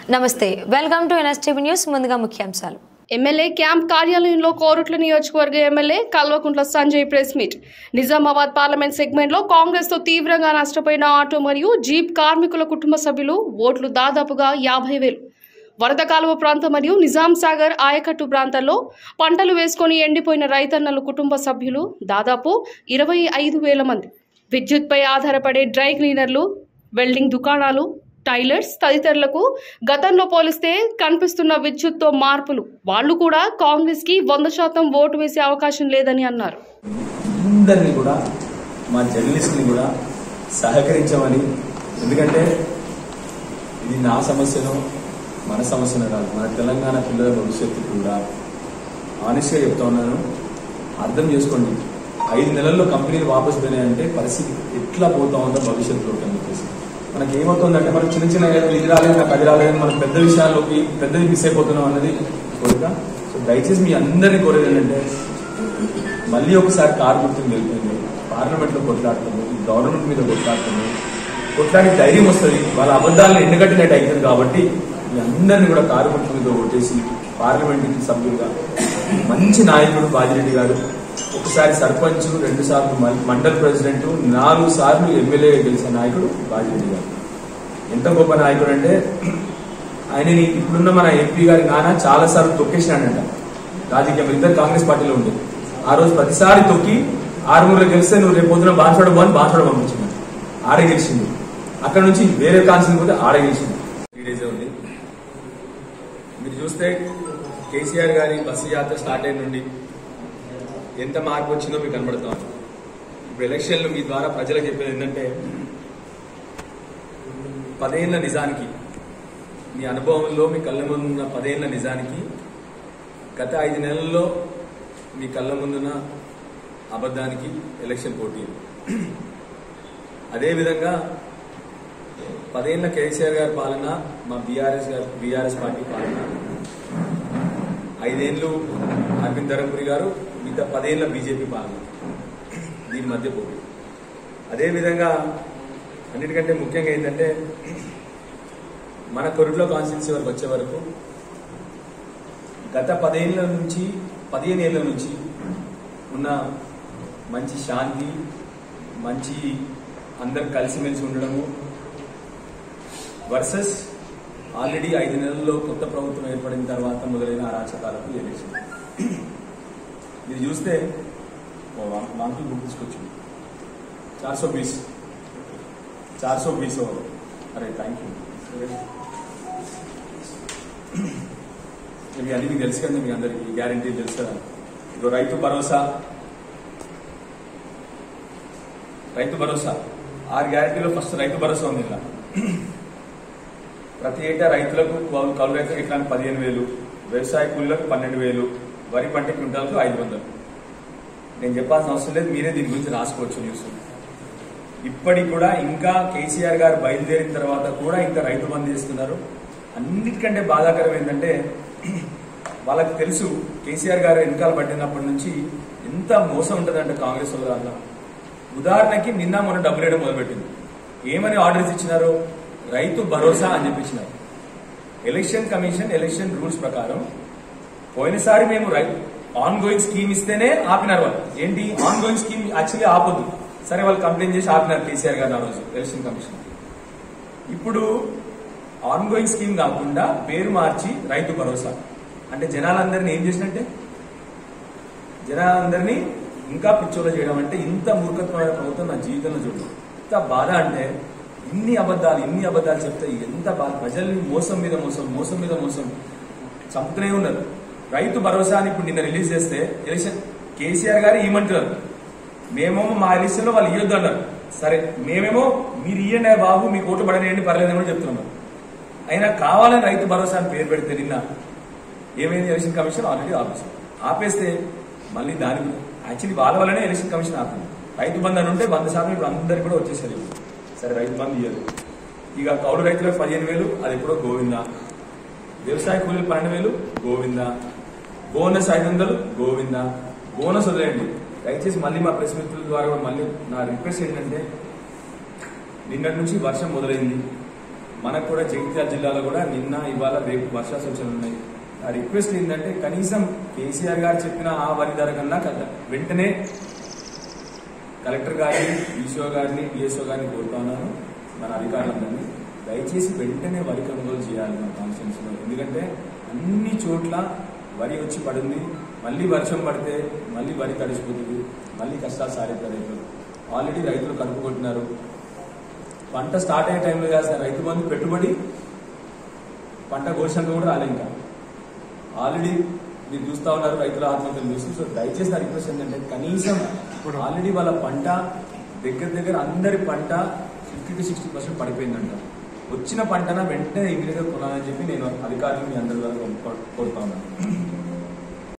నమస్తే welcome to NSTV news ముందుగా ముఖ్యాంశాలు ఎమ్మెల్యే క్యాంప్ కార్యాలయంలో కోరుట్ల నియోజకవర్గ MLA Kalvakuntla Sanjay press meet Nizamabad parliament segment లో కాంగ్రెస్ తో తీవ్రంగా నష్టపోయిన ఆటో మరియు జీప్ కార్మికుల కుటుంబ సభ్యులు ఓట్లు దాదాపుగా 50,000 వరద కాలువ ప్రాంతం మరియు నిజాం సాగర్ ఆయకట్టు ప్రాంతాల్లో పంటలు వేసుకొని ఎండిపోయిన రైతన్నల కుటుంబ సభ్యులు దాదాపు 25,000 మంది విద్యుత్పై ఆధారపడే డ్రై క్లీనర్లు వెల్డింగ్ దుకాణాలు టైలర్స్ తదితరులకు గతంలో పోలిస్తే కనిపిస్తున్న విద్యుత్తో మార్పులు వాళ్ళు కూడా కాంగ్రెస్ కి 100% ఓటు వేసే అవకాశం లేదని అన్నారు. అందరినీ కూడా మా జర్నలిస్ట్ని కూడా సహకరించమని, ఎందుకంటే ఇది నా సమస్యను మన సమస్యను కాదు, మన తెలంగాణ పిల్లల భవిష్యత్తు కూడా ఆనెస్ట్గా చెప్తా ఉన్నాను. అర్థం చేసుకోండి, 5 నెలల్లో కంపెనీలు వాపసు పోయినాయంటే పరిస్థితి ఎట్లా పోతా ఉందో భవిష్యత్తులో అని చెప్పేసి మనకి ఏమవుతుందంటే మనం చిన్న చిన్న ఇది రాలేదు నాకు అది రాలేదు మనం పెద్ద విషయాల్లోకి పెద్దది మిస్ అయిపోతున్నాం అన్నది కోరిక. సో దయచేసి మీ అందరినీ కోరేది ఏంటంటే మళ్ళీ ఒకసారి కారు గుర్తుని వెళ్తుంది, పార్లమెంట్లో కొట్లాడుతుంది, గవర్నమెంట్ మీద కొట్లాడుతుంది, కొట్లాడి ధైర్యం వస్తుంది, వాళ్ళ అబద్ధాలను ఎండగట్టినట్టు అవుతుంది. కాబట్టి మీ అందరినీ కూడా కారు గుర్తు మీద ఓటేసి పార్లమెంట్ సభ్యులుగా మంచి నాయకుడు బాజిరెడ్డి గారు, ఒకసారి సర్పంచ్, 2 సార్లు మండల్ ప్రెసిడెంట్, 4 సార్లు ఎమ్మెల్యే గెలిచిన నాయకుడు బాజిరెడ్డి గారు. ఎంత గొప్ప నాయకుడు అంటే ఆయనని ఇప్పుడున్న మన ఎంపీ గారి నాన్న చాలా సార్లు తొక్కేసినాడంట. రాజకీయం ఇద్దరు కాంగ్రెస్ పార్టీలో ఉండే ఆ రోజు ప్రతిసారి తొక్కి 6 గెలిస్తే నువ్వు రేపు పొద్దున బాన్సోడ పంపించింది, ఆడే గెలిచింది. అక్కడ నుంచి వేరే కాన్సెన్స్ పోతే ఆడే గెలిచింది. 3 డేస్ ఉంది. మీరు చూస్తే కేసీఆర్ గారి బస్సు యాత్ర స్టార్ట్ అయిన నుండి ఎంత మార్పు వచ్చిందో మీకు కనబడతాం. ఇప్పుడు ఎలక్షన్లు మీ ద్వారా ప్రజలకు చెప్పేది ఏంటంటే 10 ఏళ్ల నిజానికి, మీ అనుభవంలో మీ కళ్ళ ముందున్న 10 ఏళ్ల నిజానికి గత 5 నెలల్లో మీ కళ్ళ ముందున్న అబద్ధానికి ఎలక్షన్ పోటీ. అదేవిధంగా 10 ఏళ్ల కేసీఆర్ గారి పాలన, మా బీఆర్ఎస్ పార్టీ పాలన, 5 ఏళ్లు అరవింద్ ధర్మపురి గారు, మిగతా 10 ఏళ్ల బీజేపీ పాలన, దీని మధ్య పోటీ. అదేవిధంగా అన్నిటికంటే ముఖ్యంగా ఏంటంటే మన కొరుట్ల కాన్స్టిట్యూన్సీ వరకు వచ్చే వరకు గత 15 ఏళ్ల నుంచి ఉన్న మంచి శాంతి, మంచి అందరు కలిసిమెలిసి ఉండడము వర్సెస్ ఆల్రెడీ 5 నెలల్లో కొత్త ప్రభుత్వం ఏర్పడిన తర్వాత మొదలైన అరాచకాలకు ఎలక్షన్. ఇది చూస్తే మాకు గుర్తించుకోవచ్చు 420 అరే థ్యాంక్ యూ. ఇవి అన్ని మీకు తెలుసు కదా, మీకు అందరికి గ్యారంటీ తెలుసు కదా. ఇదో రైతు భరోసా 6 గ్యారంటీలో ఫస్ట్ రైతు భరోసా ఉంది. ఇలా ప్రతి ఏటా రైతులకు కౌలు రైతులకు ఎకరానికి 15,000, వ్యవసాయ కూలీలకు 12,000, వరి పంట క్వింటాలకు 500. నేను చెప్పాల్సిన అవసరం లేదు, మీరే దీని గురించి రాసుకోవచ్చు న్యూస్. ఇప్పటికి కూడా ఇంకా కేసీఆర్ గారు బయలుదేరిన తర్వాత కూడా ఇంకా రైతు బంద్ చేస్తున్నారు. అన్నిటికంటే బాధాకరం ఏంటంటే వాళ్ళకి తెలుసు కేసీఆర్ గారు వెనకాల పట్టినప్పటి నుంచి ఎంత మోసం ఉంటుందంటే కాంగ్రెస్ వాళ్ళ దాంట్లో. ఉదాహరణకి నిన్న మొన్న డబ్బులు వేయడం మొదలుపెట్టింది. ఏమని ఆర్డర్స్ ఇచ్చినారు? రైతు భరోసా అని చెప్పించినారు. ఎలక్షన్ కమిషన్ ఎలక్షన్ రూల్స్ ప్రకారం పోయినసారి మేము ఆన్ గోయింగ్ స్కీమ్ ఇస్తేనే ఆపినారు వాళ్ళు. ఏంటి ఆన్ గోయింగ్ స్కీమ్ యాక్చువల్లీ ఆపొద్దు, సరే వాళ్ళు కంప్లైంట్ చేసి ఆపినారు కేసీఆర్ గారు ఆ రోజు ఎలక్షన్ కమిషన్. ఇప్పుడు ఆన్ గోయింగ్ స్కీమ్ కాకుండా పేరు మార్చి రైతు భరోసా అంటే జనాలందరినీ ఏం చేసినట్టే, జనాలందరినీ ఇంకా పిచ్చోలో చేయడం. అంటే ఇంత మూర్ఖత్వమైన ప్రభుత్వం నా జీవితంలో చూడదు. ఎంత బాధ అంటే ఇన్ని అబద్ధాలు చెప్తే ఎంత బాధ. ప్రజల్ని మోసం మీద మోసం చంపుతూనే ఉన్నారు. రైతు భరోసా అని ఇప్పుడు నిన్న రిలీజ్ చేస్తే ఎలక్షన్ కేసీఆర్ గారు ఇవ్వమంటున్నారు, మేమేమో మా ఎలక్షన్ లో వాళ్ళు ఇవ్వద్దు అన్నారు. సరే మేమేమో మీరు ఇయ్యండి బాబు, మీకు ఓటు పడనేయండి పర్లేదేమో చెప్తున్నాం. అయినా కావాలని రైతు భరోసా అని పేరు పెడితే నిన్న ఏమైంది? ఎలక్షన్ కమిషన్ ఆల్రెడీ ఆపేస్తే మళ్ళీ దానికి యాక్చువల్లీ వాళ్ళ వల్లనే ఎలక్షన్ కమిషన్ ఆపింది. రైతు బంధు అని ఉంటే 100% ఇప్పుడు అందరికీ కూడా వచ్చేసారు. సరే రైతు బంధు ఇయ్యదు. ఇక కౌలు రైతులకు 15,000 అది ఎప్పుడో గోవిందా, వ్యవసాయ కూలీలు 12,000 గోవిందా, బోనస్ 500 గోవిందా. బోనస్ వదిలేయండి, దయచేసి మళ్ళీ మా ప్రెస్ మిత్రుల ద్వారా మళ్ళీ నా రిక్వెస్ట్ ఏంటంటే నిన్నటి నుంచి వర్షం మొదలైంది. మనకు కూడా జగిత్యాల జిల్లాలో కూడా నిన్న ఇవాళ రేపు వర్ష సూచనలు ఉన్నాయి. ఆ రిక్వెస్ట్ ఏంటంటే కనీసం కేసీఆర్ గారు చెప్పిన ఆ వరి ధర కన్నా వెంటనే కలెక్టర్ గారిని, ఈసో గారిని, డిఎస్ఓ గారిని కోరుతా ఉన్నాను, మన అధికారులందరినీ దయచేసి వెంటనే వరి కొనుగోలు చేయాలి మన కాన్స్టిట్యూన్సీలో. ఎందుకంటే అన్ని చోట్ల వరి వచ్చి పడింది, మళ్ళీ వర్షం పడితే మళ్ళీ వరి తడిసిపోతుంది, మళ్ళీ కష్టాలు సారేస్తారు రైతులు. ఆల్రెడీ రైతులు కలుపు కొట్టినారు. పంట స్టార్ట్ అయ్యే టైంలో చేసిన రైతు బంధు పెట్టుబడి పంట కోసినంత కూడా రాలే. ఇంకా ఆల్రెడీ మీరు చూస్తా ఉన్నారు రైతుల ఆత్మహత్యలు చూసి. సో దయచేసి నా రిక్వెస్ట్ ఏంటంటే కనీసం ఆల్రెడీ వాళ్ళ పంట దగ్గర అందరి పంట 50 to 60% పడిపోయిందంట. వచ్చిన పంటన వెంటనే ఇమీడియట్గా కొనాలని చెప్పి నేను అధికారులు మీ అందరి ద్వారా కోరుతా ఉన్నాను.